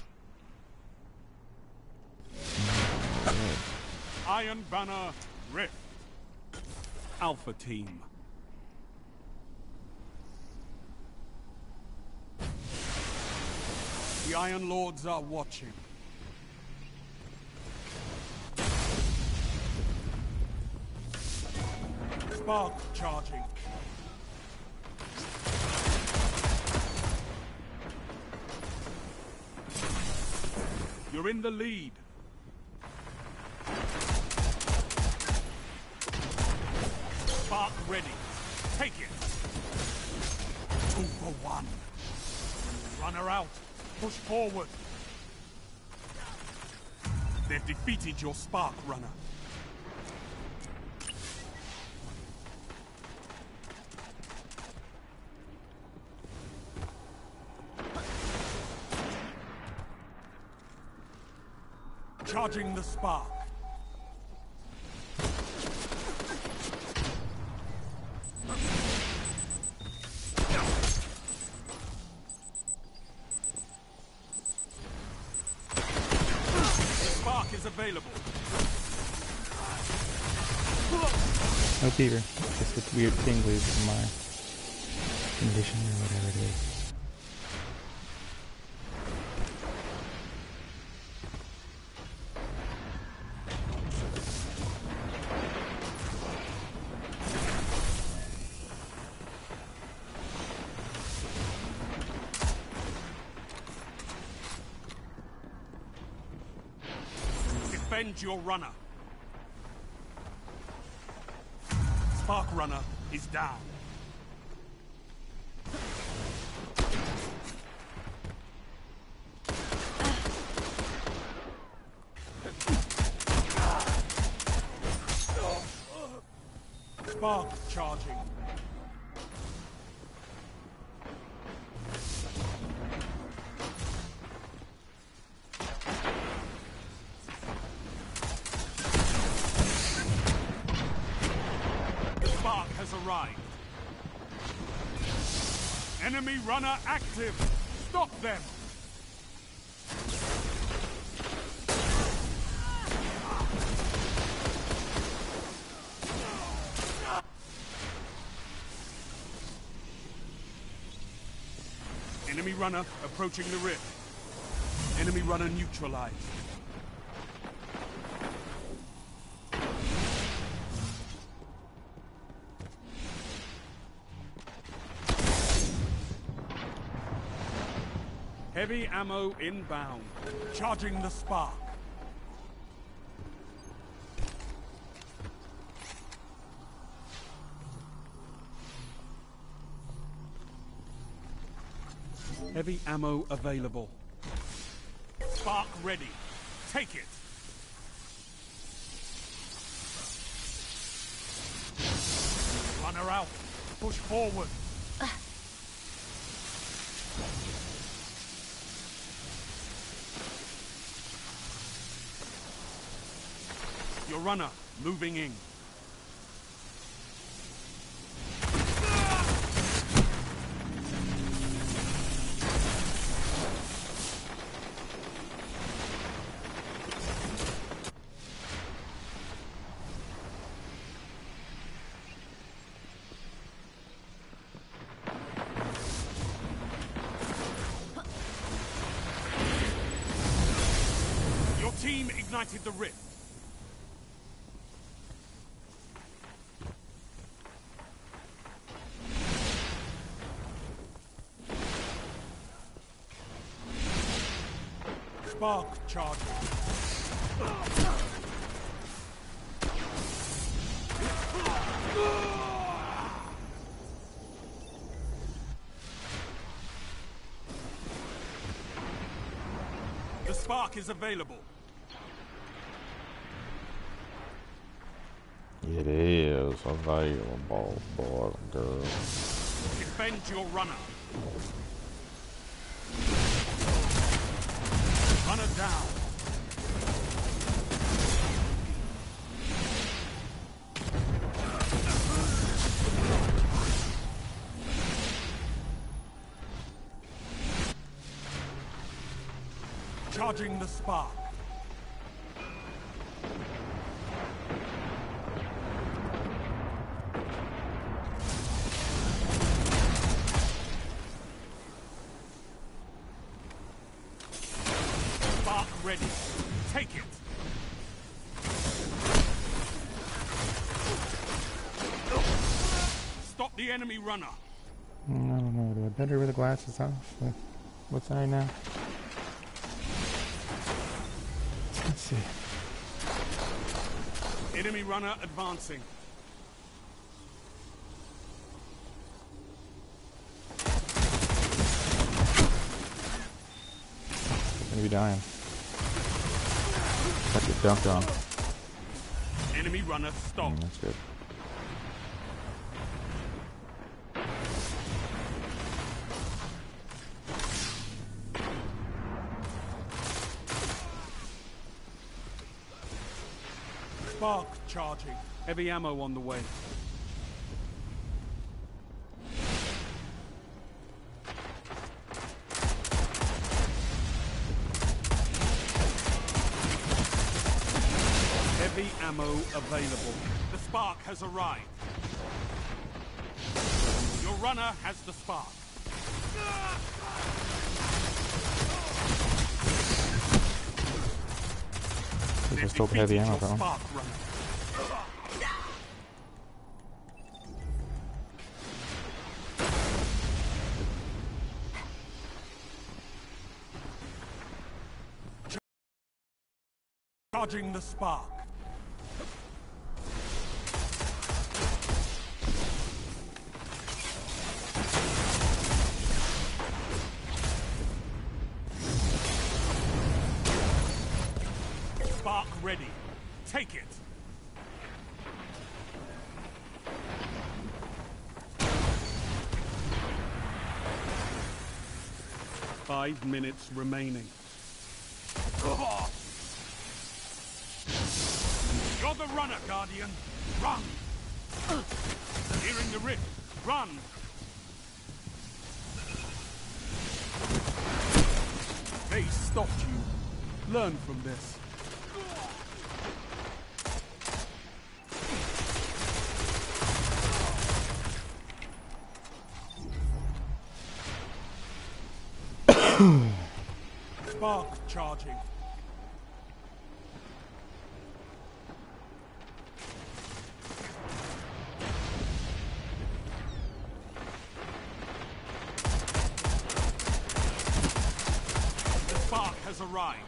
Iron Banner Rift. Alpha Team. The Iron Lords are watching. Spark charging. You're in the lead. Spark ready. Take it. 2 for 1. Runner out. Push forward. They've defeated your Spark Runner. Charging the Spark. The Spark is available. No fever. Just with weird tinglies in my condition or whatever it is. Defend your runner. Spark runner is down. Spark charging. The spark has arrived. Enemy runner active. Stop them. Enemy runner approaching the rift. Enemy runner neutralized. Heavy ammo inbound. Charging the spark. Heavy ammo available. Spark ready. Take it. Runner out. Push forward. Your runner moving in. Your team ignited the rift. Spark charging. The spark is available. It is available, boy and girl. Defend your runner. Runner down. Charging the spark. Spark ready. Take it. Stop the enemy runner. I don't know. Do I better with the glasses off? What's I now? Let's see. Enemy runner advancing. Gonna be dying. Got get dunked on. Enemy runner stopped. That's good. Spark charging. Heavy ammo on the way. Heavy ammo available. The spark has arrived. Your runner has the spark. I just took heavy ammo from him. Spark runner. Charging the spark. Spark ready. Take it. Five minutes remaining. You're the runner, Guardian. Run! Hearing the rift. Run! They stopped you. Learn from this. Spark charging. The spark has arrived.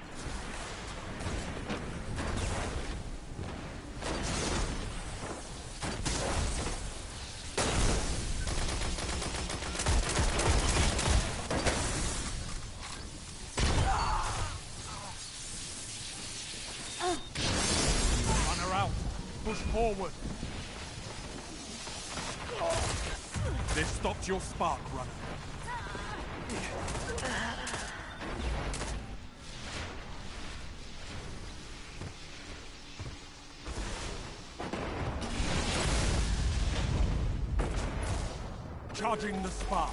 Push forward. This stopped your spark, runner. Charging the spark.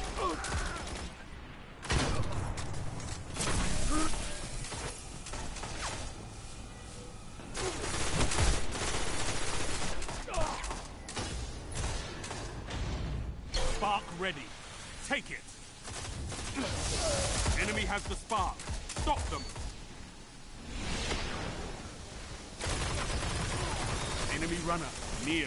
Spark ready. Take it. Enemy has the spark. Stop them. Enemy runner near.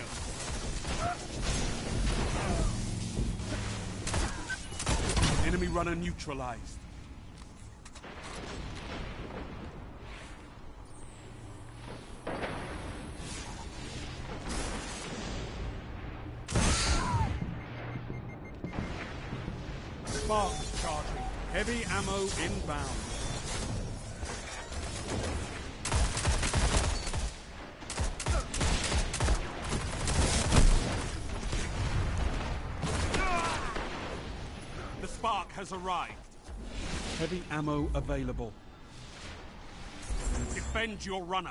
Enemy runner neutralized. Spark charging. Heavy ammo inbound. The spark has arrived. Heavy ammo available. Defend your runner.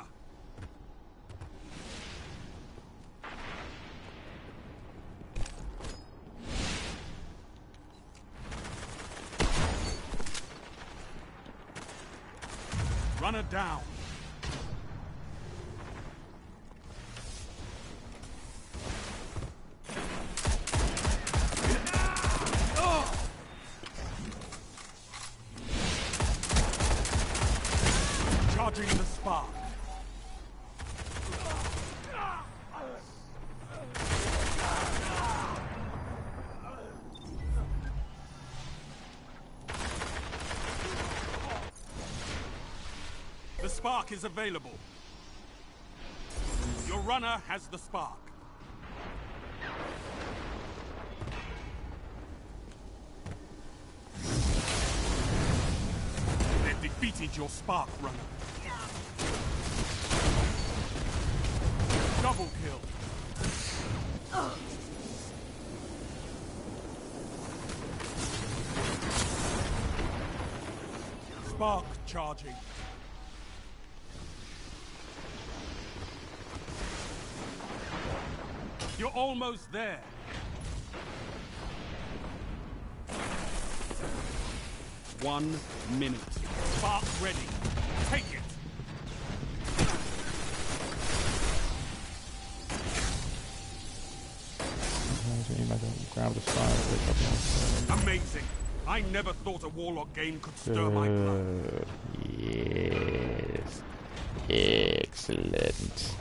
Runner down. Charging the spark. The spark is available. Your runner has the spark. They've defeated your spark runner. Double kill. Spark charging. You're almost there. One minute. Spark ready. Take it. Amazing. I never thought a Warlock game could stir my blood. Yes. Excellent.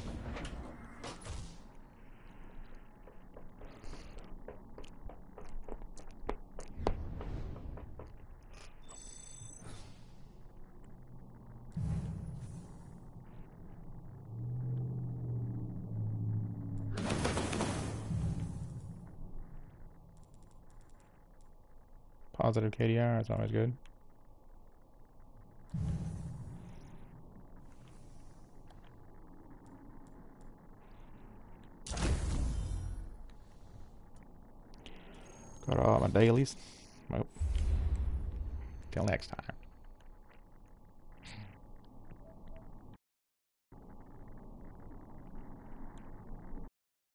Positive KDR, that's always good. Got all my dailies. Well, till next time.